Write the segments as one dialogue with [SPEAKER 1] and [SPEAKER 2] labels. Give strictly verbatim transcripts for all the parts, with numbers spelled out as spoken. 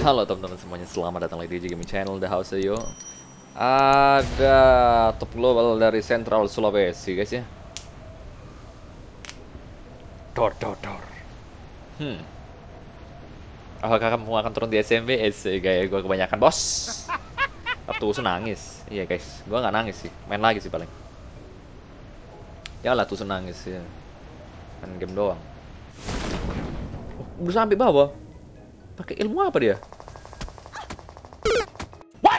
[SPEAKER 1] Halo teman-teman semuanya, selamat datang lagi di Gaming Channel The House Yo. Ada top global dari Central Sulawesi guys ya. Dor dor dor. Hmm. Apakah kamu akan turun di S M B? Eh, gaya gue kebanyakan bos. Waktu nangis. Iya guys, gue nggak nangis sih, main lagi sih paling. Ya lah tuh nangis ya. Main game doang. Oh, udah sampai bawah. Pakai ilmu apa dia? What?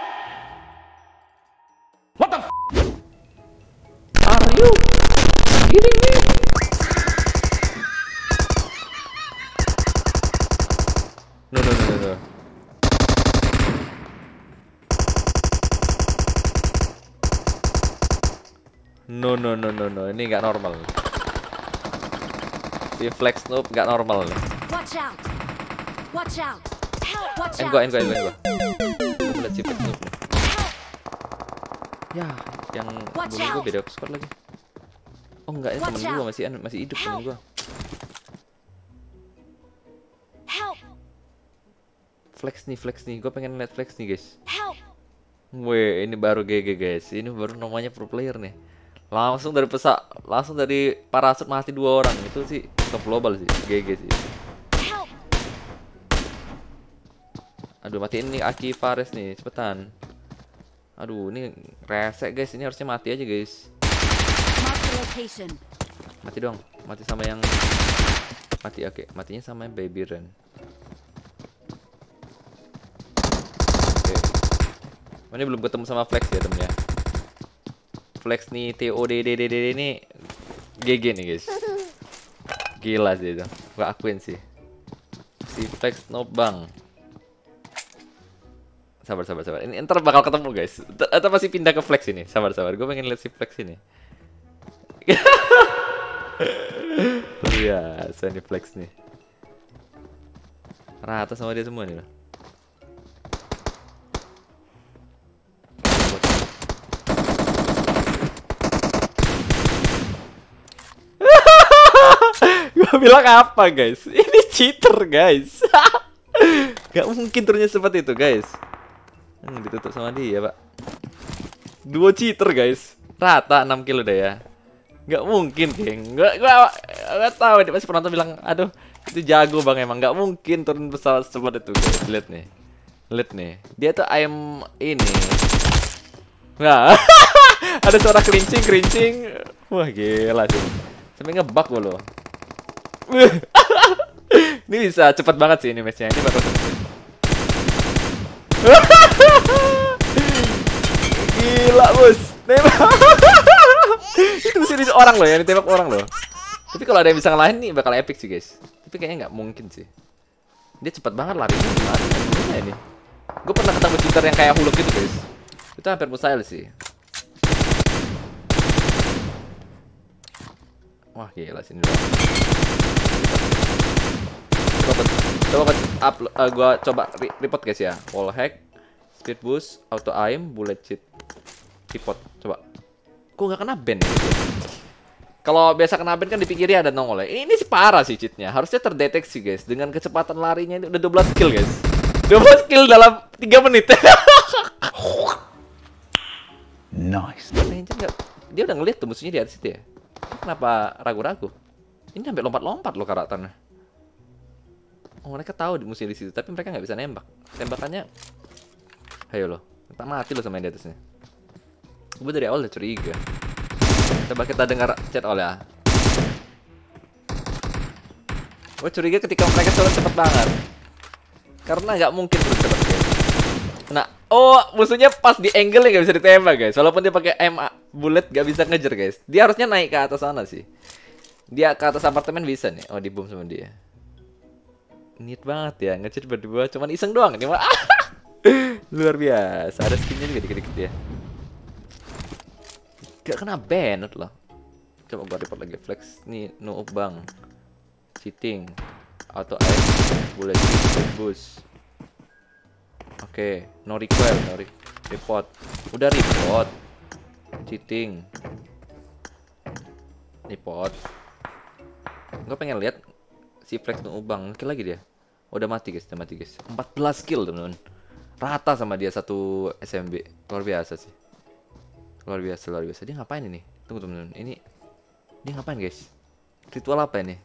[SPEAKER 1] What the f? Are you kidding me? No no no no no. No no no no no, ini nggak normal. Si flex noob nggak normal nih.
[SPEAKER 2] Watch out. Watch out. Help. Watch out.
[SPEAKER 1] Enggak, enggak, enggak, enggak. Lihat si flex noob nih. Ya, yang bunuh gue beda squad lagi. Oh enggak ya, temen gue masih masih hidup temen gue.
[SPEAKER 2] Help.
[SPEAKER 1] Flex nih, flex nih. Gue pengen lihat flex nih guys.
[SPEAKER 2] Help.
[SPEAKER 1] Weh, ini baru G G guys. Ini baru namanya pro player nih. Langsung dari pesak, langsung dari parasut mati dua orang. Itu sih top global sih, G G sih.
[SPEAKER 2] Help.
[SPEAKER 1] Aduh, matiin nih Aki Fares nih, cepetan. Aduh, ini resek guys. Ini harusnya mati aja guys. Mati dong, mati sama yang mati. Oke, matinya sama yang Baby Ren. Oke, ini belum ketemu sama Flex ya temen ya. Flex nih T O D D D D ini G G nih guys. Gila sih itu, gak akuin sih. Si Flex no bang. Sabar sabar sabar. Ini ntar bakal ketemu guys. Atau masih pindah ke Flex ini. Sabar sabar. Gue pengen lihat si Flex ini. Biasa nih Flex nih. Rata sama dia semua nih loh. Gue bilang apa guys? Ini cheater guys. Gak mungkin turunnya seperti itu guys. Hmm, ditutup sama dia pak. Duo cheater guys. Rata enam kill udah ya. Gak mungkin geng. Gak, gua gak tahu dia pasti penonton bilang, aduh itu jago bang emang. Gak mungkin turun pesawat seperti itu guys. Lihat nih, lihat nih. Dia tuh ayam ini. Nah, ada suara kerincing kerincing. Wah gila sih. Sampai ngebug loh. Ini bisa cepet banget sih ini matchnya. Ini bakal cepet. Gila bos. Nembak. Itu mesti orang loh ya, ditembak orang loh. Tapi kalau ada yang bisa ngalahin nih bakal epic sih guys. Tapi kayaknya nggak mungkin sih. Dia cepat banget larinya. Gimana ini? Gue pernah ketemu cheater yang kayak Hulk gitu guys. Itu hampir mustahil sih. Wah gila sini dong. Coba coba upload, uh, gua coba re report guys ya. Wall hack, speed boost, auto aim, bullet cheat. Report coba. Kok nggak kena ban ya? Kalau biasa kena ban kan di pinggirnya ada nongol ya. Ini sih parah sih cheatnya. Harusnya terdeteksi guys. Dengan kecepatan larinya ini udah dua belas kill guys. dua belas kill dalam tiga menit. Nice. Dia udah ngeliat tuh musuhnya di atas itu ya. Kenapa ragu-ragu? Ini sampai lompat-lompat loh karakternya. Oh mereka tahu musuhnya di situ, tapi mereka nggak bisa nembak. Tembakannya, ayo loh, tak mati loh sama yang di atasnya. Gue dari awal udah curiga. Coba kita dengar chat oleh ya. Gue curiga ketika mereka turun cepet banget, karena nggak mungkin turun cepet guys. Nah, oh musuhnya pas di angle nggak bisa ditembak guys. Walaupun dia pakai M A bullet nggak bisa ngejar guys. Dia harusnya naik ke atas sana sih. Dia ke atas apartemen bisa nih. Oh di boom sama dia. Niat banget ya nge-cheat berdua. Cuman iseng doang ini mah. Luar biasa. Ada skinnya juga dikit-dikit ya. Gak kena ban loh. Coba gua report lagi. Flex nih no up bang. Cheating. Auto aim. Bullet boost. Oke, okay. No request, no re report. Udah report. Cheating. Report. Gue pengen lihat si Flex no ubang. Kill lagi dia. Udah mati guys, udah mati guys. empat belas kill teman-teman. Rata sama dia satu S M B. Luar biasa sih. Luar biasa, luar biasa. Dia ngapain ini? Tunggu teman-teman. Ini dia ngapain guys? Ritual apa ini?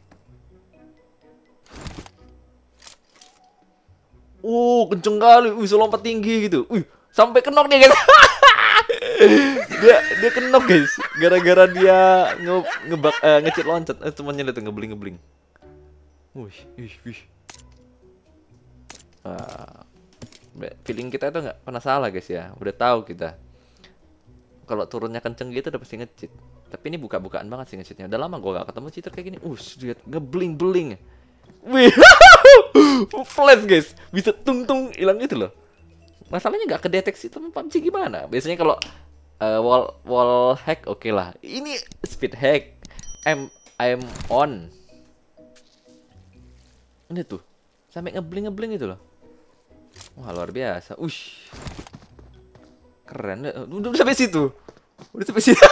[SPEAKER 1] Uh, kenceng kali. Wih, lompat tinggi gitu. Wih, sampai kenok dia guys. dia dia kenok guys. Gara-gara dia nge ngebak uh, ngecit loncat. Eh, temannya lihat ngebling-ngebling. Wih, wih, wih. Uh, feeling kita itu nggak pernah salah guys ya. Udah tahu kita. Kalau turunnya kenceng gitu udah pasti ngecit. Tapi ini buka-bukaan banget sih ngecitnya. Udah lama gua gak ketemu cheater kayak gini. Uh, lihat ngebling-bling. Wih. Flash guys. Bisa tung-tung hilang gitu loh. Masalahnya nggak kedeteksi temen P U B G gimana? Biasanya kalau uh, wall wall hack oke okay lah. Ini speed hack. I'm I'm on. Ini tuh. Sampai ngebling-ngebling gitu loh. Wah, luar biasa. Ush. Keren. Udah sampai situ. Udah sampai situ.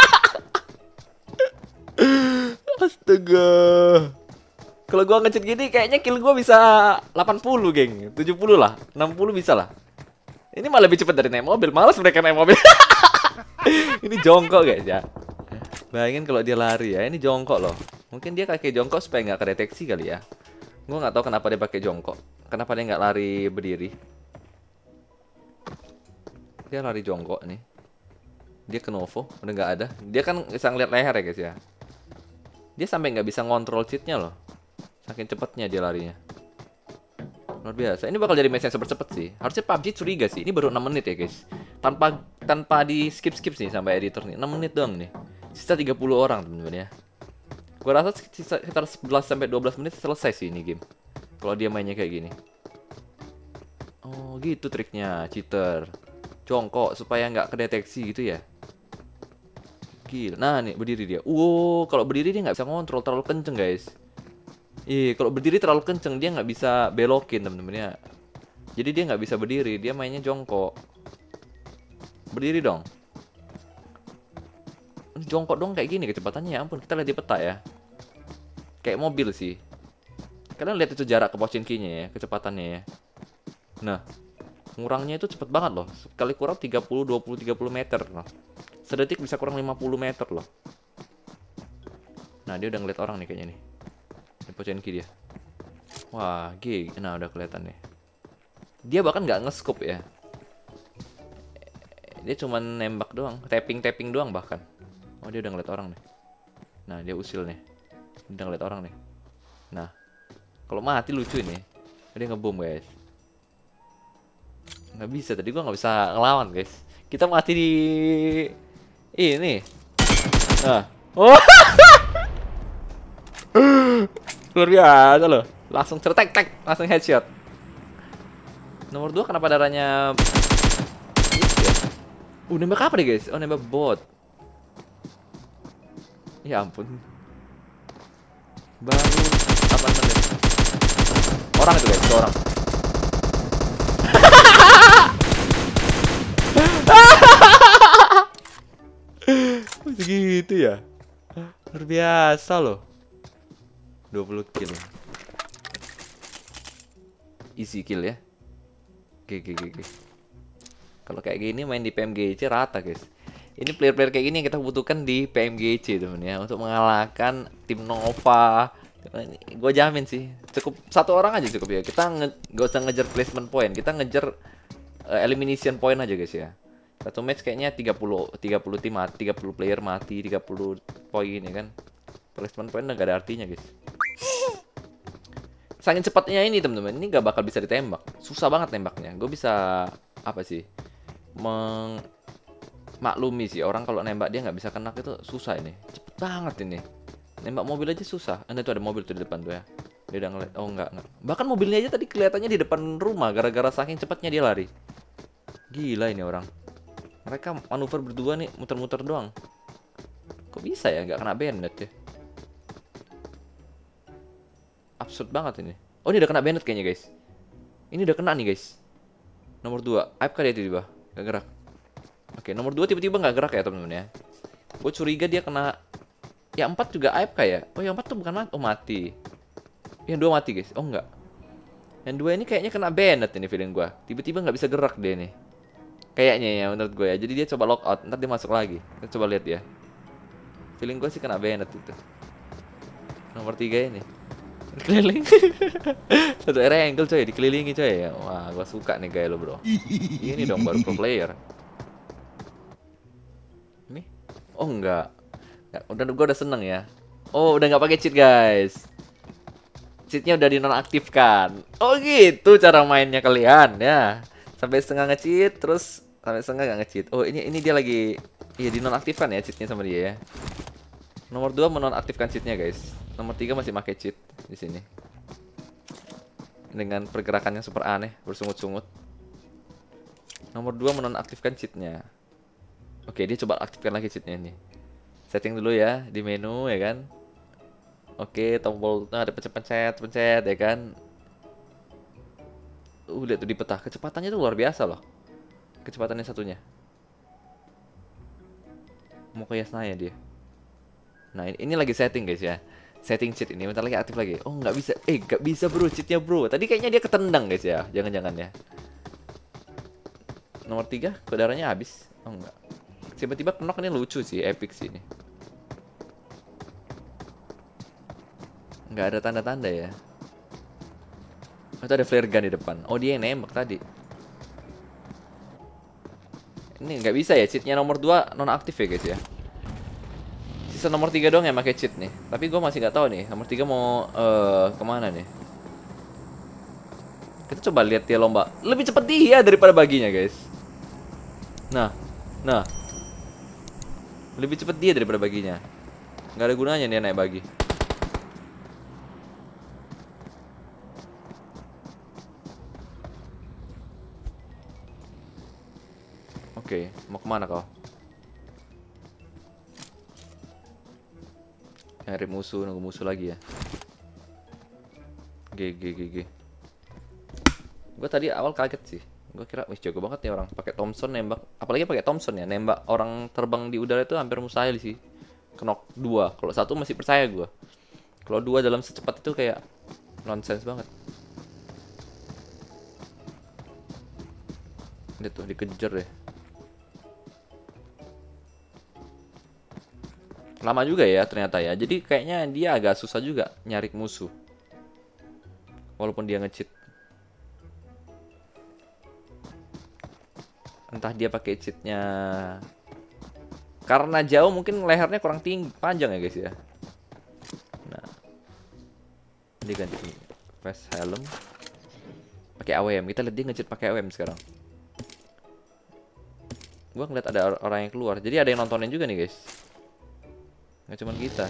[SPEAKER 1] Astaga. Kalau gua ngecit gini kayaknya kill gua bisa delapan puluh, geng. tujuh puluh lah, enam puluh bisa lah. Ini malah lebih cepat dari naik mobil. Malas mereka naik mobil. Ini jongkok, guys ya. Bayangin kalau dia lari ya. Ini jongkok loh. Mungkin dia kaki jongkok supaya nggak kedeteksi kali ya. Gua nggak tahu kenapa dia pakai jongkok. Kenapa dia nggak lari berdiri? Dia lari jongkok nih. Dia ke Novo, udah nggak ada. Dia kan bisa ngeliat leher ya guys ya. Dia sampai nggak bisa ngontrol cheatnya loh. Saking cepatnya dia larinya. Luar biasa. Ini bakal jadi match yang super cepet sih. Harusnya P U B G curiga sih. Ini baru enam menit ya guys. Tanpa tanpa di skip-skip sih sampai editor nih. enam menit doang nih. Sisa tiga puluh orang teman-teman ya. Gua rasa sekitar sebelas sampai dua belas menit selesai sih ini game. Kalau dia mainnya kayak gini. Oh, gitu triknya, cheater. Jongkok supaya nggak kedeteksi gitu ya. Gila. Nah, nih berdiri dia. Wow, kalau berdiri dia nggak bisa ngontrol, terlalu kenceng, guys. Ih, kalau berdiri terlalu kenceng dia nggak bisa belokin, temen-temen ya. Jadi dia nggak bisa berdiri, dia mainnya jongkok. Berdiri dong. Jongkok dong kayak gini kecepatannya, ya ampun. Kita lihat di peta ya. Kayak mobil sih. Kalian lihat itu jarak ke Pochinki-nya ya, kecepatannya ya. Nah, ngurangnya itu cepet banget loh. Sekali kurang tiga puluh, dua puluh, tiga puluh meter loh. Sedetik bisa kurang lima puluh meter loh. Nah, dia udah ngeliat orang nih kayaknya nih. Di Pochinki dia. Wah, gig. Nah, udah kelihatan nih. Dia bahkan nggak nge-scope ya. Dia cuma nembak doang, tapping-tapping doang bahkan. Oh, dia udah ngeliat orang nih. Nah, dia usil nih. Udah ngeliat orang nih. Nah, kalau mati lucu ini. Dia ngebom guys. Nggak bisa, tadi gua nggak bisa ngelawan guys. Kita mati di ini. Nah, oh. Luar biasa loh. Langsung cetek tek, langsung headshot. Nomor dua kenapa darahnya? Uh, nembak apa deh guys? Oh, nembak bot. Ya ampun. Baru delapan menit. Orang itu guys, itu orang. Segitu ya. Luar biasa loh. dua puluh kill. Easy kill ya. Oke, oke, oke. Kalau kayak gini main di P M G C rata guys. Ini player-player kayak gini yang kita butuhkan di P M G C temen ya. Untuk mengalahkan tim Nova. Gue jamin sih. Cukup satu orang aja cukup ya. Kita gak usah ngejar placement point. Kita ngejar uh, elimination point aja guys ya. Satu match kayaknya tiga puluh tim mati, tiga puluh player mati, tiga puluh poin ya kan. Placement point udah gak ada artinya guys. Saking cepatnya ini teman-teman, ini gak bakal bisa ditembak. Susah banget nembaknya. Gue bisa apa sih? Memaklumi sih orang kalau nembak dia nggak bisa kena itu susah ini. Cepet banget ini. Nembak mobil aja susah. Anda tuh ada mobil tuh di depan tuh ya. Dia udah ngeliat. Oh enggak, enggak. Bahkan mobilnya aja tadi kelihatannya di depan rumah gara-gara saking cepatnya dia lari. Gila ini orang. Mereka manuver berdua nih muter-muter doang. Kok bisa ya nggak kena bandit ya? Absurd banget ini. Oh, ini udah kena bandit kayaknya guys. Ini udah kena nih guys. Nomor dua, A F K dia tiba-tiba, gak gerak. Oke, nomor dua tiba-tiba gak gerak ya temen-temen ya. Gue curiga dia kena. Ya empat juga A F K ya. Oh, yang empat tuh bukan mati. Oh, mati. Yang dua mati guys. Oh enggak. Yang dua ini kayaknya kena Bennett ini feeling gua. Tiba-tiba nggak bisa gerak dia nih. Kayaknya ya menurut gue ya. Jadi dia coba lock out, ntar dia masuk lagi. Kita coba lihat ya. Feeling gue sih kena Bennett itu. Nomor tiga ini. Keliling. Satu area angle coy, dikelilingi coy ya. Wah, gua suka nih gaya lo, bro. Ini dong baru pro player. Ini? Oh enggak. Nggak, udah gua udah seneng ya. Oh, udah nggak pakai cheat, guys. Cheatnya udah dinonaktifkan. Oh gitu cara mainnya kalian ya. Sampai setengah nge-cheat, terus sampai setengah nggak nge-cheat. Oh ini ini dia lagi, iya dinonaktifkan ya cheatnya sama dia ya. Nomor dua menonaktifkan cheatnya guys. Nomor tiga masih pakai cheat di sini. Dengan pergerakan yang super aneh, bersungut-sungut. Nomor dua menonaktifkan cheatnya. Oke dia coba aktifkan lagi cheatnya ini. Setting dulu ya di menu ya kan. Oke, tombol nah, ada pencet-pencet, pencet ya kan. Uh, lihat tuh di peta, kecepatannya tuh luar biasa loh. Kecepatannya satunya. Mau kayak Yasnaya dia. Nah, ini, ini lagi setting guys ya. Setting cheat ini, bentar lagi aktif lagi. Oh, nggak bisa. Eh, nggak bisa bro, cheatnya bro. Tadi kayaknya dia ketendang guys ya. Jangan-jangan ya. Nomor tiga, kok darahnya habis. Oh, enggak. Tiba-tiba knock ini lucu sih, epic sih ini. Nggak ada tanda-tanda ya. Oh, itu ada flare gun di depan. Oh dia yang nembak tadi. Ini nggak bisa ya, cheatnya nomor dua nonaktif ya guys ya. Sisa nomor tiga dong yang pakai cheat nih. Tapi gue masih nggak tahu nih nomor tiga mau uh, kemana nih. Kita coba lihat dia lomba. Lebih cepat dia daripada baginya guys. Nah, nah, lebih cepat dia daripada baginya. Nggak ada gunanya dia naik bagi. Oke, mau kemana kau? Nyari musuh, nunggu musuh lagi ya. G G G G. Gue tadi awal kaget sih. Gue kira, wih jago banget nih orang. Pakai Thompson nembak, apalagi pakai Thompson ya. Nembak orang terbang di udara itu hampir mustahil sih. Knock dua. Kalau satu masih percaya gue. Kalau dua dalam secepat itu kayak nonsense banget. Lihat tuh dikejar deh. Lama juga ya ternyata ya. Jadi kayaknya dia agak susah juga nyari musuh. Walaupun dia nge-cheat. Entah dia pakai cheatnya karena jauh, mungkin lehernya kurang tinggi, panjang ya guys ya. Nah. Dia ganti face helm. Pakai A W M. Kita lihat dia nge-cheat pakai A W M sekarang. Gua ngeliat ada orang yang keluar. Jadi ada yang nontonin juga nih guys. Nggak cuma kita.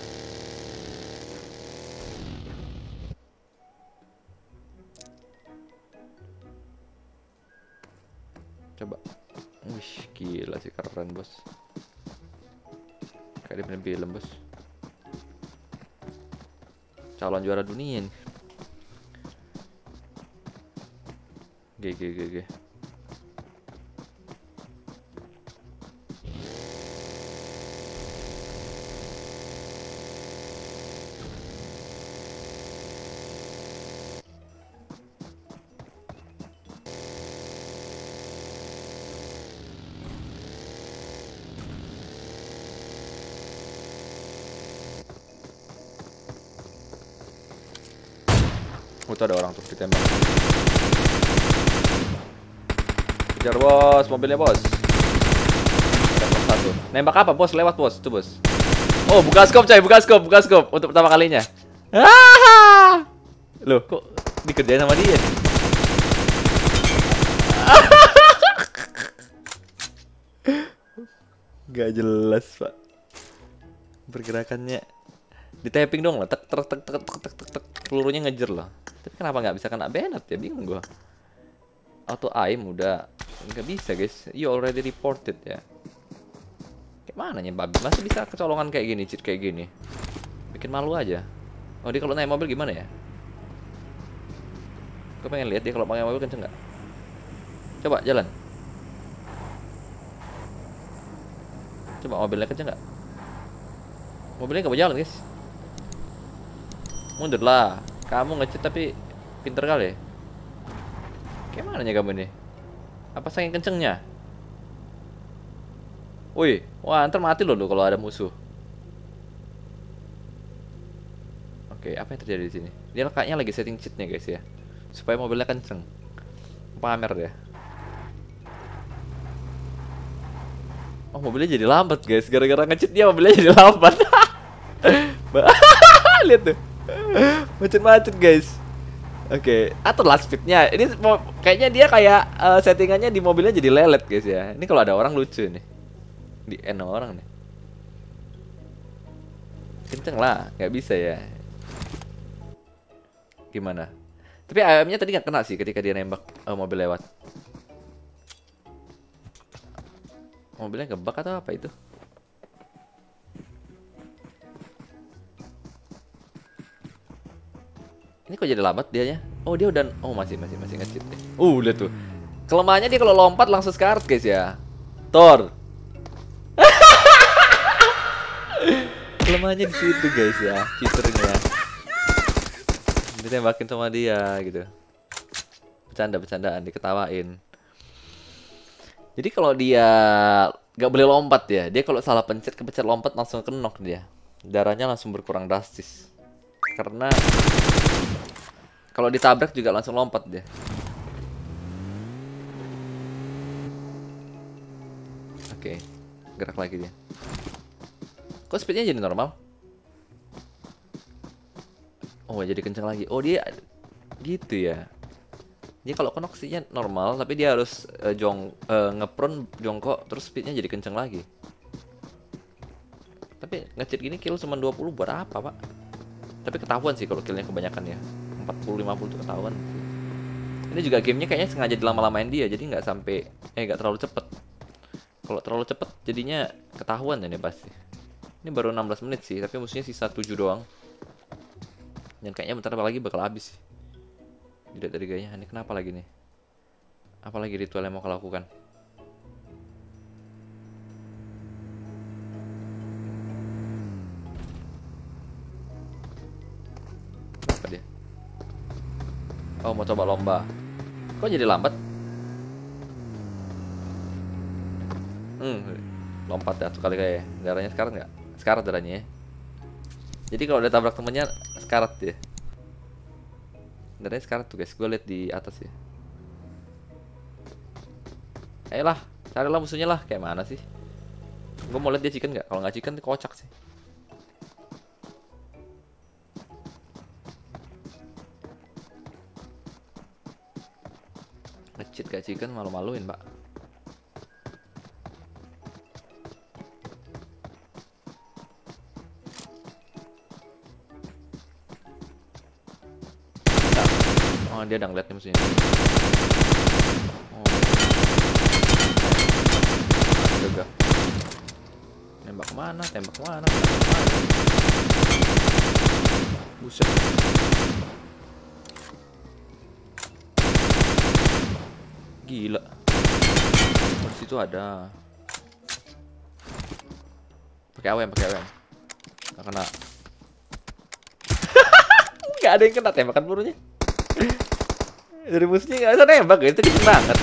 [SPEAKER 1] Coba. Wih, gila sih, keren bos. Kayak di film-film bos. Calon juara dunia nih. G G G G. Oh, tuh ada orang tuh ditembak. Kejar bos, mobilnya bos. Ada bos satu. Nembak apa bos? Lewat bos, tuh bos. Oh, buka scope coy, buka scope, buka scope untuk pertama kalinya. Ah! Loh, kok dikerjain sama dia? Gak jelas pak. Pergerakannya. Di tapping dong lah, tek tek tek tek tek tek tek tek, pelurunya ngejer lah. Tapi kenapa nggak bisa kena Bennett ya, bingung gua. Auto aim udah nggak bisa guys, you already reported ya. Kayak mana nya babi, masih bisa kecolongan kayak gini, cheat kayak gini, bikin malu aja. Oh dia kalau naik mobil gimana ya? Gue pengen lihat dia kalau pakai mobil kenceng nggak? Coba jalan. Coba mobilnya kenceng nggak? Mobilnya nggak mau jalan guys. Mundur lah. Kamu nge-cheat tapi pinter kali. Kayak mananya kamu nih? Apa saking kencengnya? Wih, wah ntar mati loh kalau ada musuh. Oke, apa yang terjadi di sini? Dia kayaknya lagi setting cheatnya guys ya, supaya mobilnya kenceng. Pamer dia. Oh, mobilnya jadi lambat guys, gara-gara nge-cheat dia mobilnya jadi lambat. Lihat tuh, macet-macet guys. Oke, atau last speednya. Ini kayaknya dia kayak uh, settingannya di mobilnya jadi lelet guys ya. Ini kalau ada orang lucu nih. Di N orang nih. Kenceng lah, nggak bisa ya. Gimana? Tapi A M-nya tadi nggak kena sih ketika dia nembak uh, mobil lewat. Mobilnya ngebug atau apa itu? Ini kok jadi lambat dianya? Oh dia udah, oh masih masih masih nge-cheat deh. Uh lihat tuh. Kelemahannya dia kalau lompat langsung sekarat guys ya. Thor. Kelemahannya di situ guys ya, cheaternya. Ditembakin sama dia gitu. Bercanda-bercandaan, diketawain. Jadi kalau dia nggak boleh lompat ya, dia kalau salah pencet kepencet lompat langsung kenok dia. Darahnya langsung berkurang drastis. Karena kalau ditabrak juga langsung lompat dia. Oke, gerak lagi dia. Kok speednya jadi normal? Oh, jadi kenceng lagi. Oh, dia gitu ya. Dia kalau kenok speednya normal, tapi dia harus uh, jong uh, ngepron jongkok terus speednya jadi kenceng lagi. Tapi nge-cheat gini kill cuma dua puluh buat apa, Pak? Tapi ketahuan sih kalau killnya kebanyakan ya. empat puluh lima puluh tuh ketahuan. Ini juga gamenya kayaknya sengaja dilama-lamain dia, jadi nggak sampai eh nggak terlalu cepet. Kalau terlalu cepet jadinya ketahuan ya nih pasti. Ini baru enam belas menit sih, tapi musuhnya sisa tujuh doang. Dan kayaknya bentar lagi bakal habis sih. Tidak dari gayanya, ini kenapa lagi nih? Apalagi ritual yang mau kau lakukan? Apa dia? Oh, mau coba lomba. Kok jadi lambat? Hmm, lompat ya tuh kali kayak darahnya sekarat nggak? Sekarat darahnya ya. Jadi kalau udah tabrak temennya sekarat dia. Darahnya sekarat tuh guys, gue liat di atas ya. Ayolah, carilah musuhnya lah, kayak mana sih? Gue mau liat dia chicken nggak? Kalau nggak chicken kocak sih. Ngecit gak chicken, malu-maluin pak. Oh dia udah ngeliat nih musuhnya. Oh. Astaga. Nembak kemana? Tembak kemana? Tembak kemana? Buset. Gila. Oh, di situ ada. Pakai A W M, pakai A W M. Nggak kena. Nggak ada yang kena tembakan pelurunya. Dari musuhnya nggak bisa nembak, itu kenceng banget.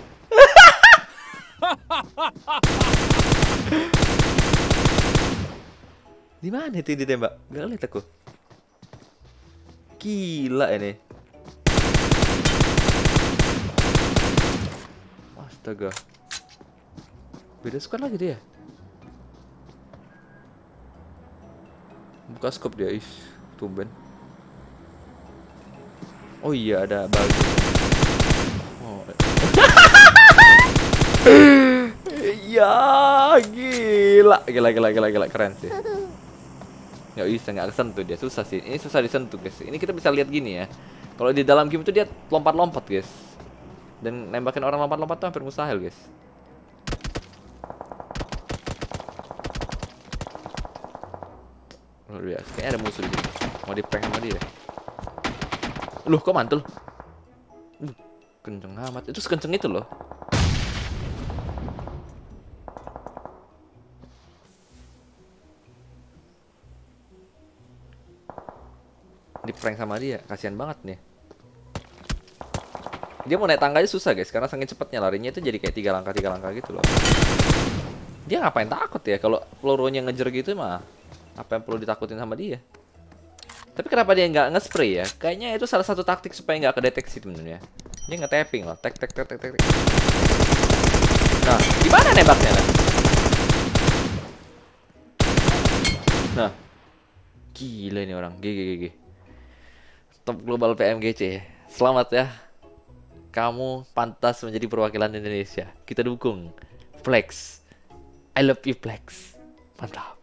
[SPEAKER 1] Di mana itu yang ditembak? Gak lihat aku. Gila ini. Astaga. Beda squad lagi dia. Buka scope dia, ih, tumben. Oh iya ada bagi. Oh. Ya gila, gila, gila, gila, gila, keren sih. Nggak bisa, nggak kesentuh dia, susah sih. Ini susah disentuh guys. Ini kita bisa lihat gini ya. Kalau di dalam game itu dia lompat-lompat guys. Dan nembakin orang lompat-lompat tuh hampir mustahil guys. Luar biasa, kayaknya ada musuh di sini. Mau di prank sama dia. Loh, kok mantul? Uh, kenceng amat. Itu sekenceng itu loh. Di prank sama dia, kasihan banget nih. Dia mau naik tangga aja susah guys, karena saking cepatnya larinya itu jadi kayak tiga langkah tiga langkah gitu loh. Dia ngapain takut ya kalau pelurunya ngejer gitu mah? Apa yang perlu ditakutin sama dia? Tapi kenapa dia nggak nge-spray ya? Kayaknya itu salah satu taktik supaya nggak kedeteksi sebenarnya. Dia nge-tapping loh, tek tek tek tek tek. Nah, gimana nembaknya? Nah? Nah, gila ini orang, G G G G. Top Global P M G C. Selamat ya. Kamu pantas menjadi perwakilan Indonesia. Kita dukung. Flex. I love you Flex. Mantap.